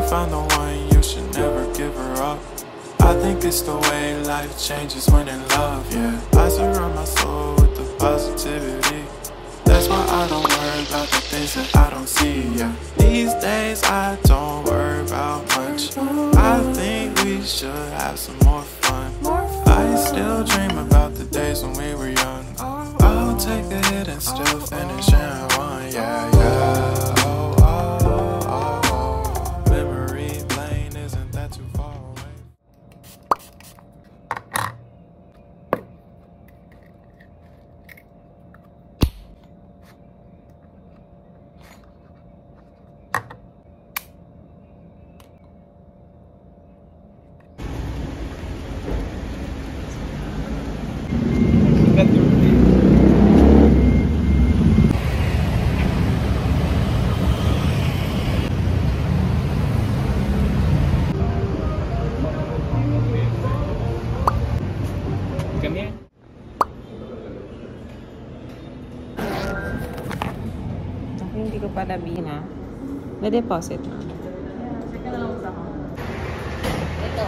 find the one, you should never give her up. I think it's the way life changes when in love, yeah. I surround my soul with the positivity. That's why I don't worry about the things that I don't see, yeah. These days I don't worry about much. I think we should have some more fun. I still dream about the days when we were young. I'll take a hit and still finish in one, yeah, yeah. Oh, oh, oh, oh. Memory lane isn't that too far away. Hindi ko pa nabihin na. May deposit na. Ito.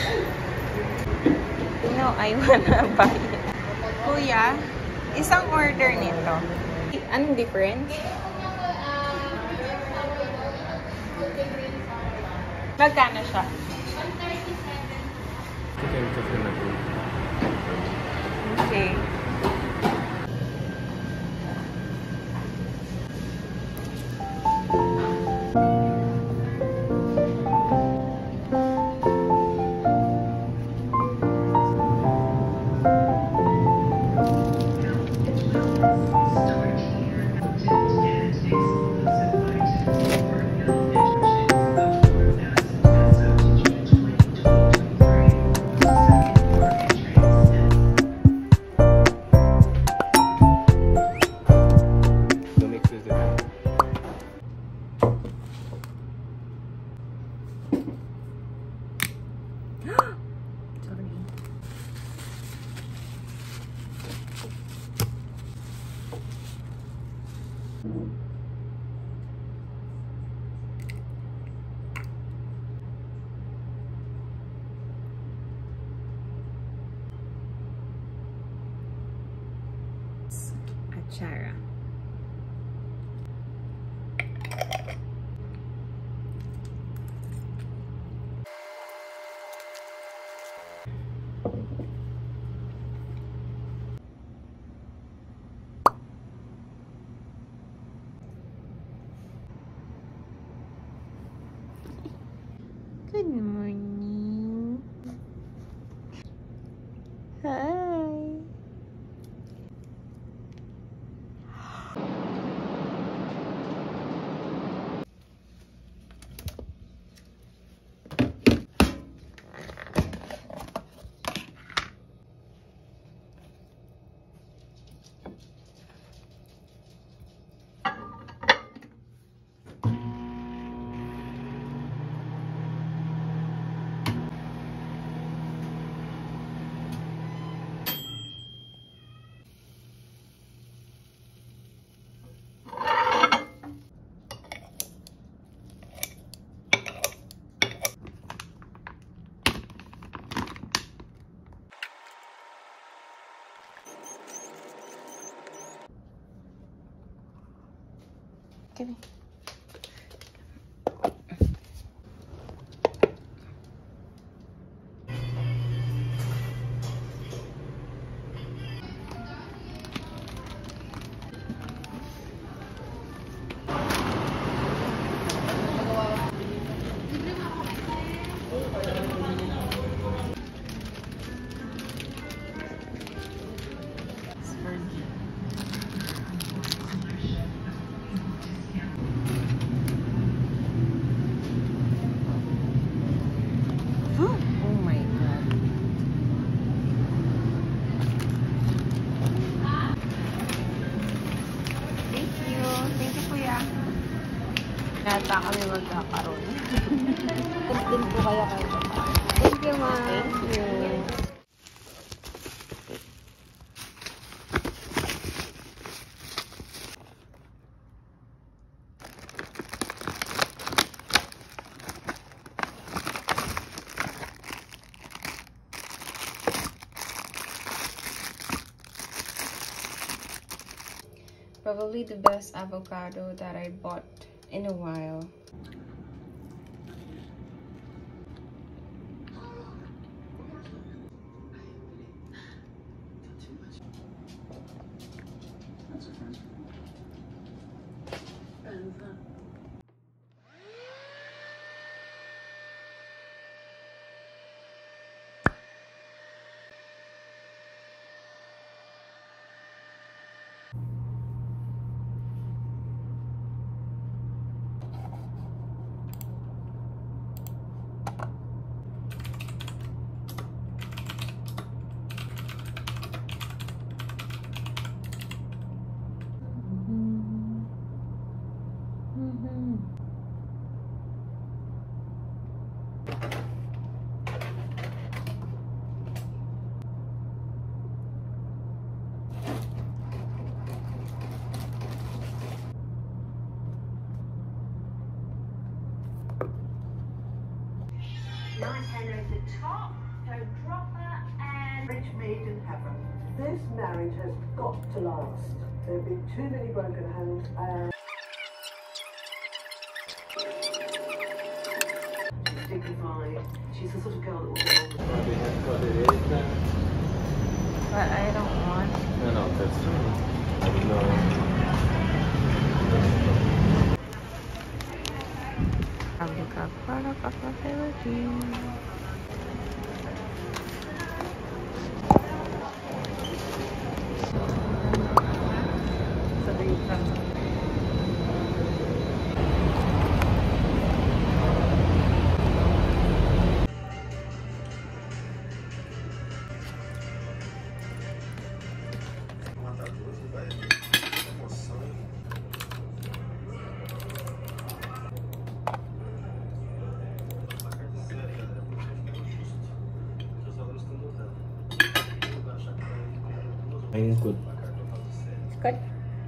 No, I wanna buy it. Kuya, isang order nito. Anong difference? Magkano siya? 137. Okay. Chara. Good morning. Hi. Give me. Yata kami magkakaroon. Din po kaya kayo. Thank you, ma'am. Thank you. Probably the best avocado that I bought in a while. Nice hand over the top, don't drop that, and rich made in heaven. This marriage has got to last. There have been too many broken homes and... She's dignified. She's the sort of girl that will get on with it. But I don't want. No, that's true. I don't know. Avocado product of the Philippines. It's good. It's good.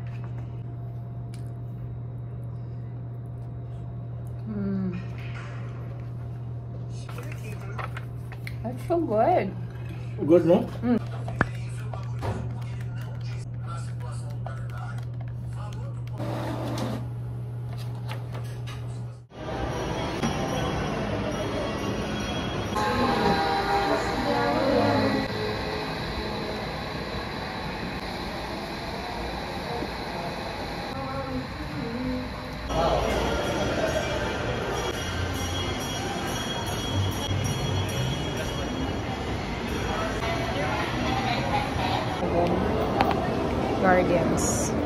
That's so good. Good, no? Guardians.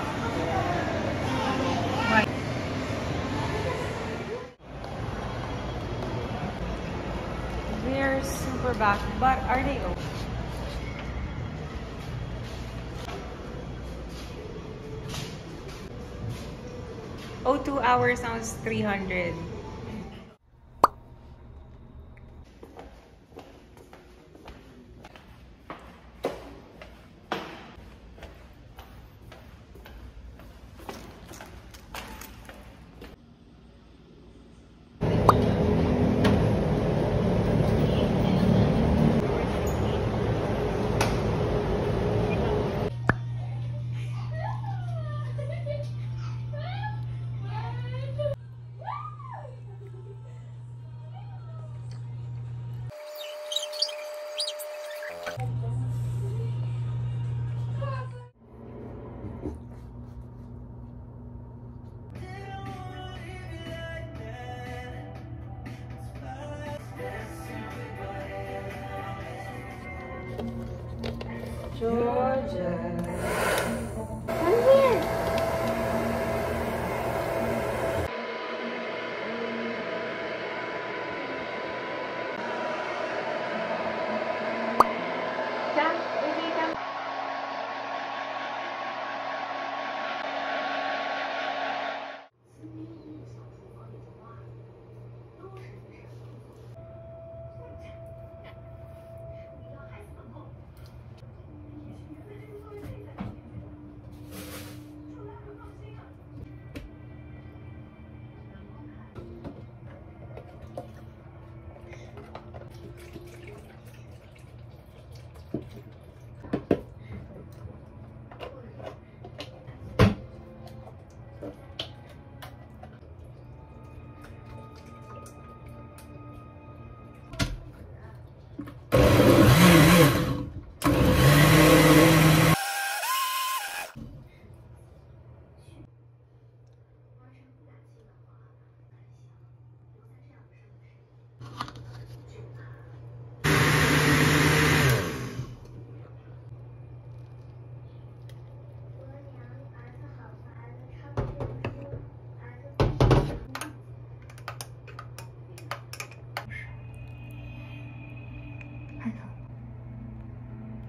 They're super back, but are they open? Oh, 2 hours now is 300. Georgia. Come here. Come, baby, come.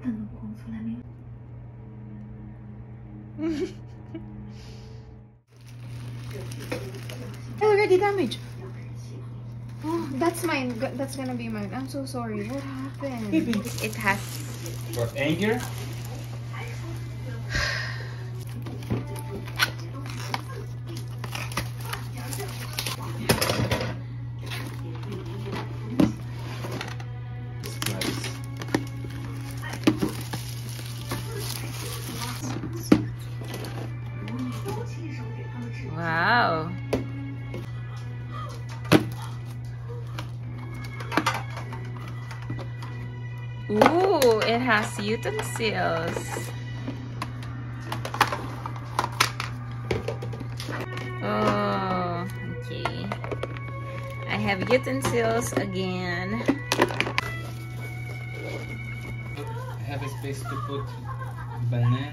Already damaged. Oh, that's mine. That's gonna be mine. I'm so sorry. What happened? It has. What, anger? Wow. Ooh, it has utensils. Oh, okay. I have utensils again. I have a space to put banana.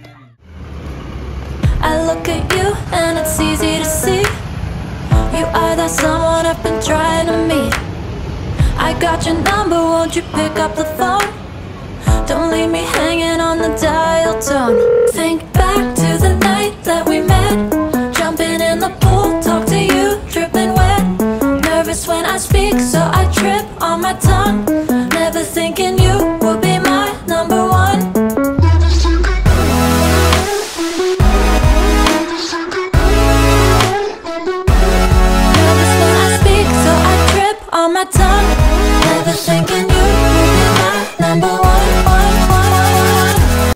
I look at you and it's easy to see you are that someone I've been trying to meet. I got your number, won't you pick up the phone? Don't leave me hanging on the dial tone. Think back to the night that we met, jumping in the pool, talk to you, dripping wet. Nervous when I speak, so I trip on my tongue. Never thinking you would be my number one. Nervous when I speak, so I trip on my tongue.